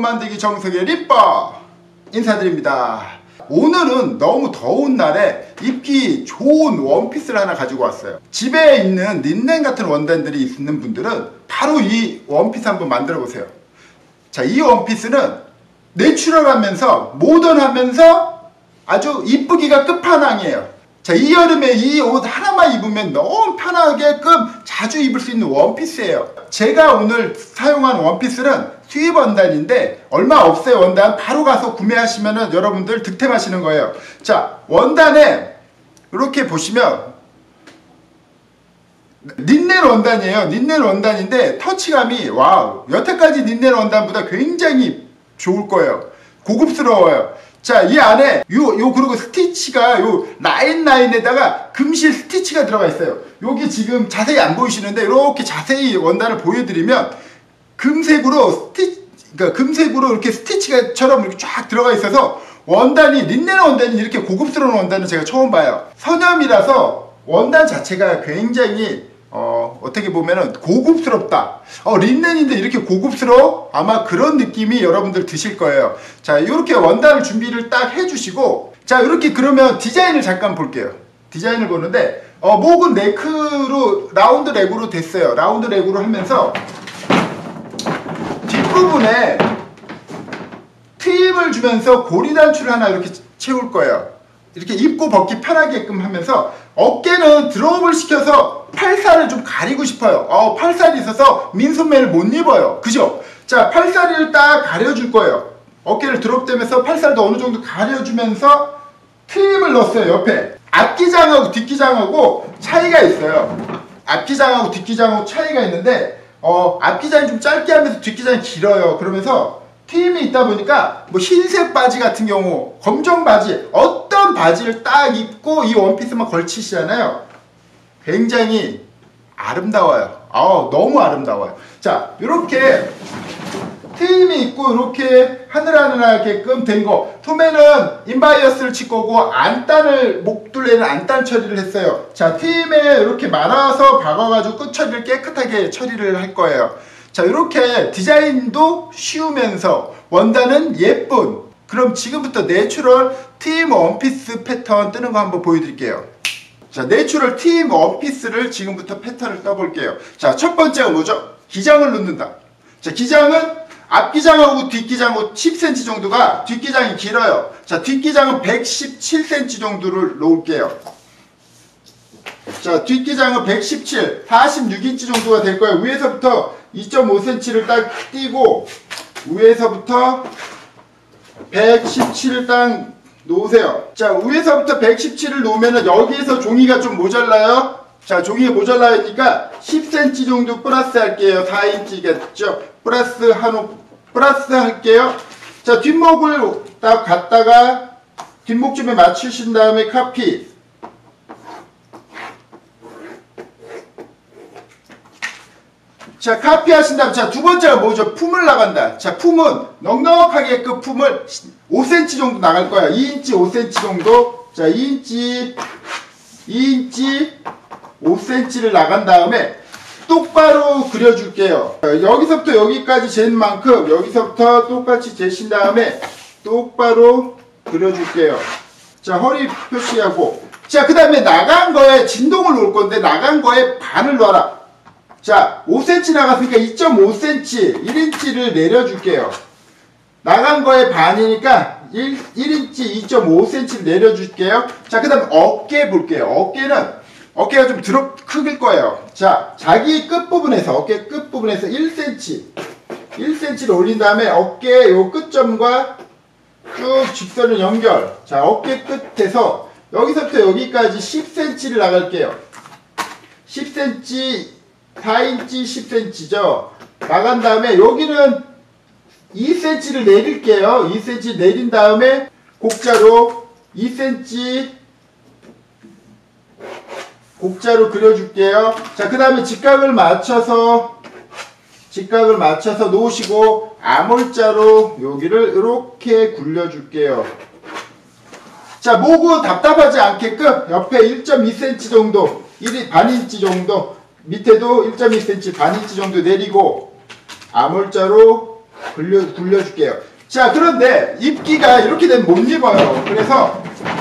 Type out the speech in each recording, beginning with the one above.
만들기 정석의 립버 인사드립니다. 오늘은 너무 더운 날에 입기 좋은 원피스를 하나 가지고 왔어요. 집에 있는 린넨 같은 원단들이 있는 분들은 바로 이 원피스 한번 만들어 보세요. 자, 이 원피스는 내추럴하면서 모던하면서 아주 이쁘기가 끝판왕이에요. 자, 이 여름에 이 옷 하나만 입으면 너무 편하게끔 자주 입을 수 있는 원피스예요. 제가 오늘 사용한 원피스는 수입 원단인데 얼마 없어요. 원단 바로 가서 구매하시면은 여러분들 득템하시는 거예요. 자, 원단에 이렇게 보시면 린넨 원단이에요. 린넨 원단인데 터치감이 와우, 여태까지 린넨 원단보다 굉장히 좋을 거예요. 고급스러워요. 자, 이 안에 그리고 스티치가 요 라인에다가 금실 스티치가 들어가 있어요. 여기 지금 자세히 안 보이시는데 이렇게 자세히 원단을 보여드리면 금색으로 금색으로 이렇게 스티치가처럼 이렇게 쫙 들어가 있어서 원단이 린넨 원단이 이렇게 고급스러운 원단은 제가 처음 봐요. 선염이라서 원단 자체가 굉장히 어떻게 보면은 고급스럽다. 린넨인데 이렇게 고급스러워? 아마 그런 느낌이 여러분들 드실 거예요. 자, 이렇게 원단을 준비를 딱 해주시고, 자, 이렇게 그러면 디자인을 잠깐 볼게요. 디자인을 보는데, 목은 네크로, 라운드 렉으로 됐어요. 라운드 렉으로 하면서, 뒷부분에 트임을 주면서 고리 단추를 하나 이렇게 채울 거예요. 이렇게 입고 벗기 편하게끔 하면서 어깨는 드롭을 시켜서 팔살을 좀 가리고 싶어요. 팔살이 있어서 민소매를 못 입어요. 그죠? 자, 팔살을 딱 가려줄 거예요. 어깨를 드롭되면서 팔살도 어느 정도 가려주면서 트림을 넣었어요. 옆에 앞기장하고 뒷기장하고 차이가 있어요. 앞기장하고 뒷기장하고 차이가 있는데 앞기장이 좀 짧게 하면서 뒷기장이 길어요. 그러면서 트임이 있다 보니까 뭐 흰색 바지 같은 경우, 검정 바지, 어떤 바지를 딱 입고 이 원피스만 걸치시잖아요. 굉장히 아름다워요. 너무 아름다워요. 자, 이렇게 트임이 있고 이렇게 하늘하늘하게끔 된 거. 소매는 인바이어스를 칠 거고 안단을 목둘레는 안단 처리를 했어요. 자, 트임에 이렇게 말아서 박아가지고 끝 처리를 깨끗하게 처리를 할 거예요. 자, 이렇게 디자인도 쉬우면서 원단은 예쁜, 그럼 지금부터 내추럴 팀 원피스 패턴 뜨는 거 한번 보여드릴게요. 자, 내추럴 팀 원피스를 지금부터 패턴을 떠볼게요. 자, 첫 번째가 뭐죠? 기장을 넣는다. 자, 기장은 앞기장하고 뒷기장하고 10cm 정도가, 뒷기장이 길어요. 자, 뒷기장은 117cm 정도를 놓을게요. 자, 뒷기장은 117, 46인치 정도가 될 거예요. 위에서부터 2.5cm를 딱 띄고 위에서부터 117을 딱 놓으세요. 자, 위에서부터 117을 놓으면 여기에서 종이가 좀 모자라요. 자, 종이가 모자라니까 10cm 정도 플러스 할게요. 4인치겠죠. 플러스 할게요. 자, 뒷목을 딱 갖다가 뒷목쯤에 맞추신 다음에 카피. 자, 카피 하신 다음, 자, 두 번째가 뭐죠? 품을 나간다. 자, 품은 넉넉하게 그 품을 5cm 정도 나갈 거야. 2인치 5cm 정도. 자, 2인치 5cm를 나간 다음에 똑바로 그려줄게요. 여기서부터 여기까지 잰 만큼 여기서부터 똑같이 재신 다음에 똑바로 그려줄게요. 자, 허리 표시하고. 자, 그 다음에 나간 거에 진동을 놓을 건데 나간 거에 반을 놔라. 자, 5cm 나갔으니까 2.5cm, 1인치를 내려줄게요. 나간 거에 반이니까 1인치 2.5cm를 내려줄게요. 자, 그 다음에 어깨 볼게요. 어깨가 좀 크길 거예요. 자, 자기 끝부분에서, 어깨 끝부분에서 1cm를 올린 다음에 어깨 요 끝점과 쭉 직선을 연결. 자, 어깨 끝에서 여기서부터 여기까지 10cm를 나갈게요. 10cm, 4인치 10cm죠. 나간 다음에 여기는 2cm를 내릴게요. 2cm 내린 다음에 곡자로 2cm 곡자로 그려줄게요. 자, 그 다음에 직각을 맞춰서 놓으시고 아몰자로 여기를 이렇게 굴려줄게요. 자, 목은 답답하지 않게끔 옆에 1.2cm 정도, 반인치 정도, 밑에도 1.2cm 반인치 정도 내리고 아몰자로 굴려줄게요. 자, 그런데 입기가 이렇게 되면 못 입어요. 그래서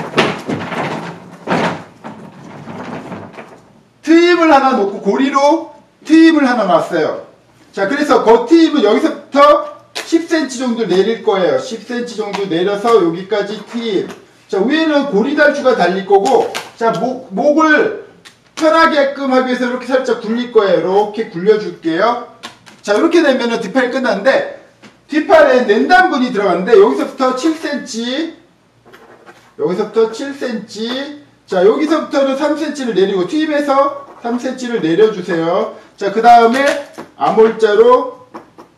트임을 하나 놓고 고리로 트임을 하나 놨어요. 자, 그래서 그 트임은 여기서부터 10cm 정도 내릴 거예요. 10cm 정도 내려서 여기까지 트임. 자, 위에는 고리 달추가 달릴 거고, 자, 목을 편하게끔 하기 위해서 이렇게 살짝 굴릴 거예요. 이렇게 굴려줄게요. 자, 이렇게 되면은 뒷팔이 끝났는데, 뒷팔에 낸단분이 들어갔는데, 여기서부터 7cm, 여기서부터 7cm, 자, 여기서부터는 3cm를 내리고, 트임에서 3cm를 내려주세요. 자, 그 다음에 암홀자로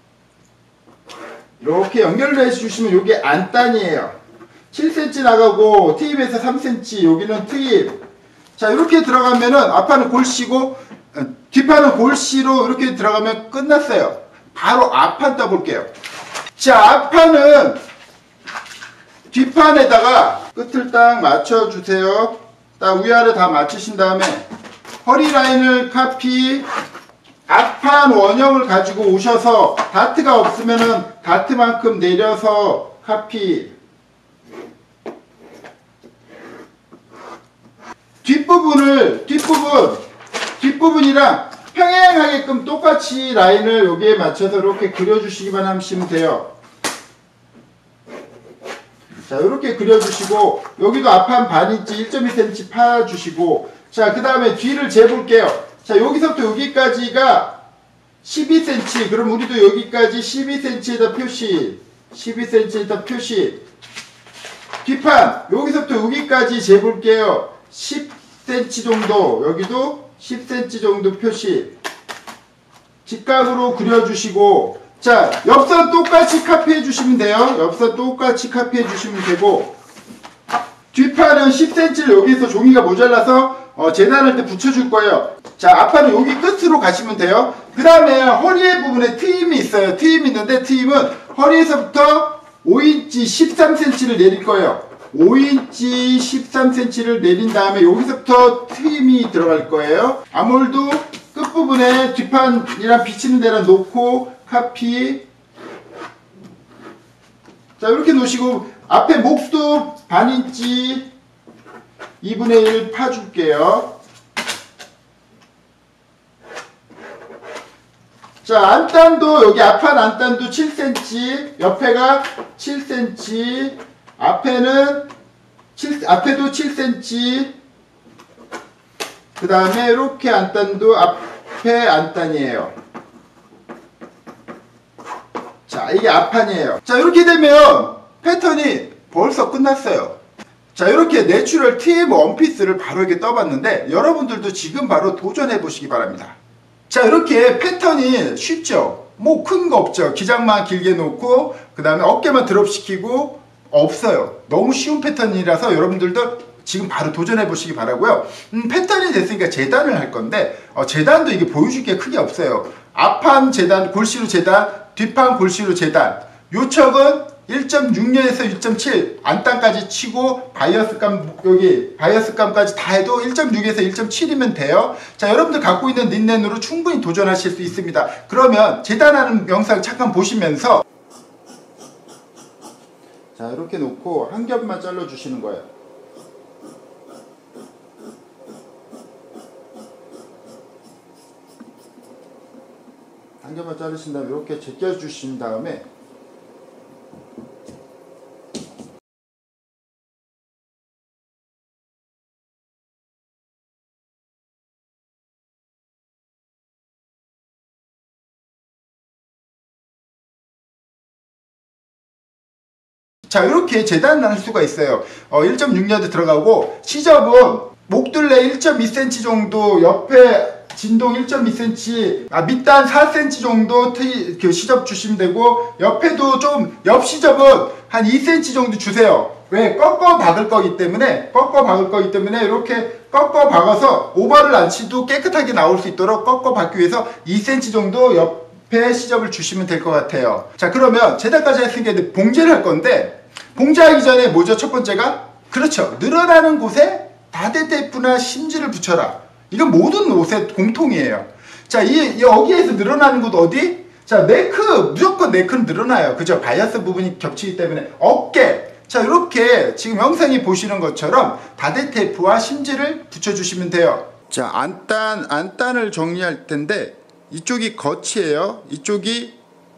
이렇게 연결을 해주시면 이게 안단이에요. 7cm 나가고 트임에서 3cm, 여기는 트임. 자, 이렇게 들어가면은 앞판은 골씨고 뒷판은 골씨로 이렇게 들어가면 끝났어요. 바로 앞판 떠볼게요. 자, 앞판은 뒷판에다가 끝을 딱 맞춰주세요. 딱 위아래 다 맞추신 다음에 허리 라인을 카피, 앞판 원형을 가지고 오셔서 다트가 없으면은 다트만큼 내려서 카피. 뒷부분이랑 평행하게끔 똑같이 라인을 여기에 맞춰서 이렇게 그려주시기만 하시면 돼요. 자, 이렇게 그려주시고, 여기도 앞판 반인치 1.2cm 파주시고, 자, 그 다음에 뒤를 재볼게요. 자, 여기서부터 여기까지가 12cm. 그럼 우리도 여기까지 12cm에다 표시. 12cm에다 표시. 뒷판, 여기서부터 여기까지 재볼게요. 10cm 정도. 여기도 10cm 정도 표시. 직각으로 그려주시고, 자, 옆선 똑같이 카피해 주시면 돼요. 옆선 똑같이 카피해 주시면 되고, 뒷판은 10cm를 여기서 종이가 모자라서 재단할 때 붙여줄 거예요. 자, 앞판은 여기 끝으로 가시면 돼요. 그 다음에 허리의 부분에 트임이 있어요. 트임이 있는데 트임은 허리에서부터 5인치 13cm를 내릴 거예요. 5인치 13cm를 내린 다음에 여기서부터 트임이 들어갈 거예요. 아몰도 끝부분에 뒷판이랑 비치는 데랑 놓고 카피. 자, 이렇게 놓으시고 앞에 목도 반인치 2분의 1 파줄게요. 자, 안단도 여기 앞판 안단도 7cm, 옆에가 7cm, 앞에도 7cm, 그 다음에 이렇게 안단도 앞에 안단이에요. 자, 이게 앞판이에요. 자, 이렇게 되면 패턴이 벌써 끝났어요. 자, 이렇게 내추럴 트임 원피스를 바로 이렇게 떠봤는데 여러분들도 지금 바로 도전해 보시기 바랍니다. 자, 이렇게 패턴이 쉽죠? 뭐 큰 거 없죠. 기장만 길게 놓고 그 다음에 어깨만 드롭시키고 없어요. 너무 쉬운 패턴이라서 여러분들도 지금 바로 도전해 보시기 바라고요. 패턴이 됐으니까 재단을 할 건데 재단도 이게 보여줄 게 크게 없어요. 앞판 재단, 골시로 재단, 뒷판 골시로 재단. 요척은 1.6년에서 1.7 안단까지 치고 바이어스감, 여기 바이어스감까지 다 해도 1.6에서 1.7이면 돼요. 자, 여러분들 갖고 있는 닌넨으로 충분히 도전하실 수 있습니다. 그러면 재단하는 영상 잠깐 보시면서, 자, 이렇게 놓고 한 겹만 잘라 주시는 거예요. 한 겹만 자르신 다음에 이렇게 제껴 주신 다음에 자, 이렇게 재단을 할 수가 있어요. 1.6년도 들어가고 시접은 목둘레 1.2cm 정도, 옆에 진동 1.2cm, 밑단 4cm 정도 그 시접 주시면 되고, 옆에도 좀 옆 시접은 한 2cm 정도 주세요. 왜? 꺾어 박을 거기 때문에 이렇게 꺾어 박아서 오버를 안 치도 깨끗하게 나올 수 있도록 꺾어 박기 위해서 2cm 정도 옆에 시접을 주시면 될 것 같아요. 자, 그러면 재단까지 했으니까 이제 봉제를 할 건데, 봉제하기 전에 뭐죠? 첫 번째가? 그렇죠. 늘어나는 곳에 다대 테이프나 심지를 붙여라. 이건 모든 옷의 공통이에요. 자, 여기에서 늘어나는 곳 어디? 자, 네크, 무조건 네크는 늘어나요. 그죠? 바이어스 부분이 겹치기 때문에. 어깨. 자, 이렇게 지금 영상이 보시는 것처럼 다대 테이프와 심지를 붙여주시면 돼요. 자, 안단을 정리할 텐데, 이쪽이 겉이에요. 이쪽이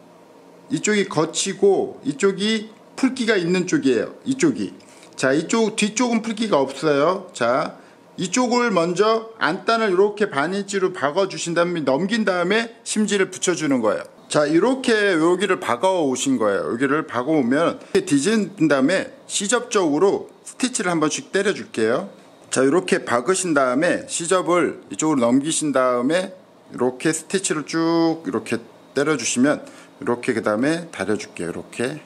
겉이고, 이쪽이 풀기가 있는 쪽이에요. 이쪽이. 자, 뒤쪽은 풀기가 없어요. 자, 이쪽을 먼저 안단을 이렇게 반인치로 박아주신 다음에 넘긴 다음에 심지를 붙여주는 거예요. 자, 이렇게 여기를 박아 오신 거예요. 여기를 박아 오면 이렇게 뒤진 다음에 시접적으로 스티치를 한 번씩 때려 줄게요. 자, 이렇게 박으신 다음에 시접을 이쪽으로 넘기신 다음에 이렇게 스티치를 쭉 이렇게 때려 주시면 이렇게 그 다음에 다려 줄게요. 이렇게.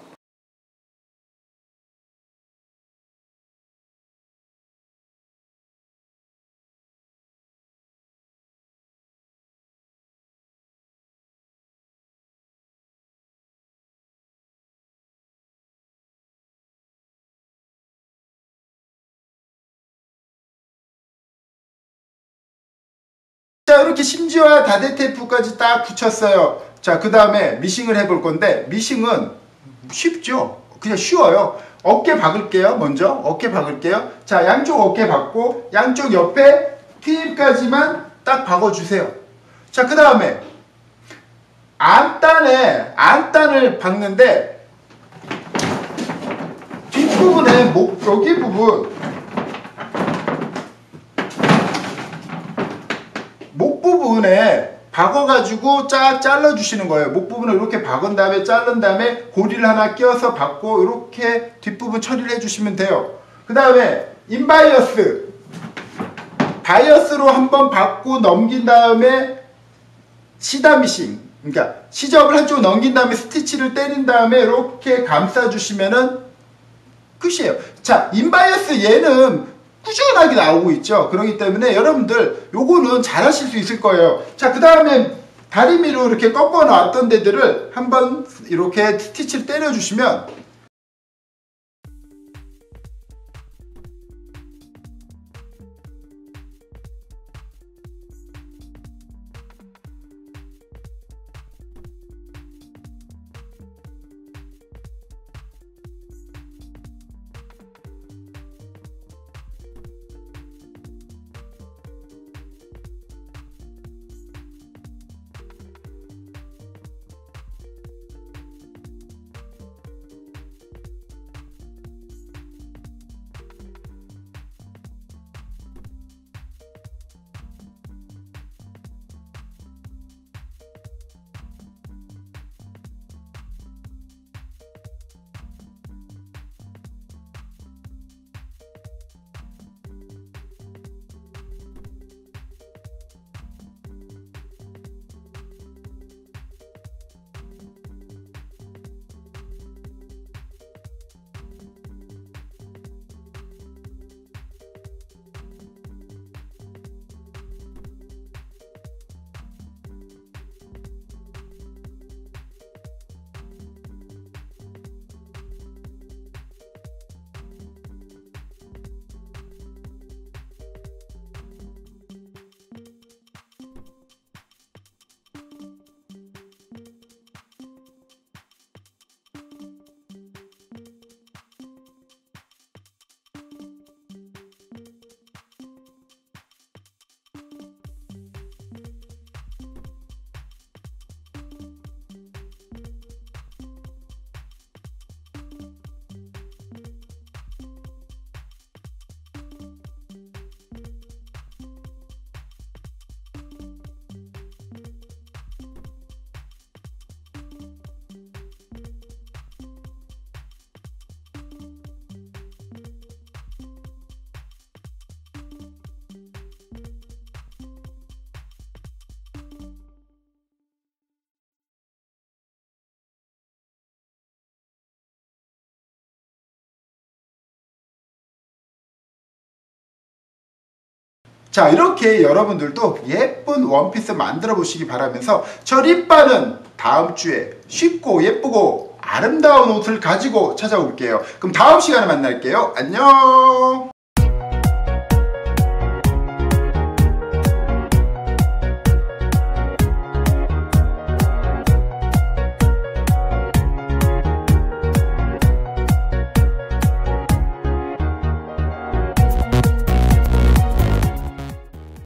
자, 이렇게 심지와 다대 테이프까지 딱 붙였어요. 자, 그 다음에 미싱을 해볼 건데, 미싱은 쉽죠? 그냥 쉬워요. 어깨 박을게요. 먼저 어깨 박을게요. 자, 양쪽 어깨 박고 양쪽 옆에 팁까지만 딱 박아주세요. 자, 그 다음에 안단을 박는데 뒷부분에 여기 부분 목 부분에 박아가지고 쫙 잘라주시는 거예요. 목 부분을 이렇게 박은 다음에 자른 다음에 고리를 하나 끼워서 박고 이렇게 뒷부분 처리를 해주시면 돼요. 그 다음에 바이어스로 한번 박고 넘긴 다음에 시다미싱, 그러니까 시접을 한쪽 넘긴 다음에 스티치를 때린 다음에 이렇게 감싸주시면은 끝이에요. 자, 인바이어스 얘는 꾸준하게 나오고 있죠. 그렇기 때문에 여러분들 요거는 잘 하실 수 있을 거예요. 자, 그 다음에 다리미로 이렇게 꺾어 놨던 데들을 한번 이렇게 스티치를 때려 주시면 자, 이렇게 여러분들도 예쁜 원피스 만들어 보시기 바라면서 저 립바는 다음 주에 쉽고 예쁘고 아름다운 옷을 가지고 찾아올게요. 그럼 다음 시간에 만날게요. 안녕.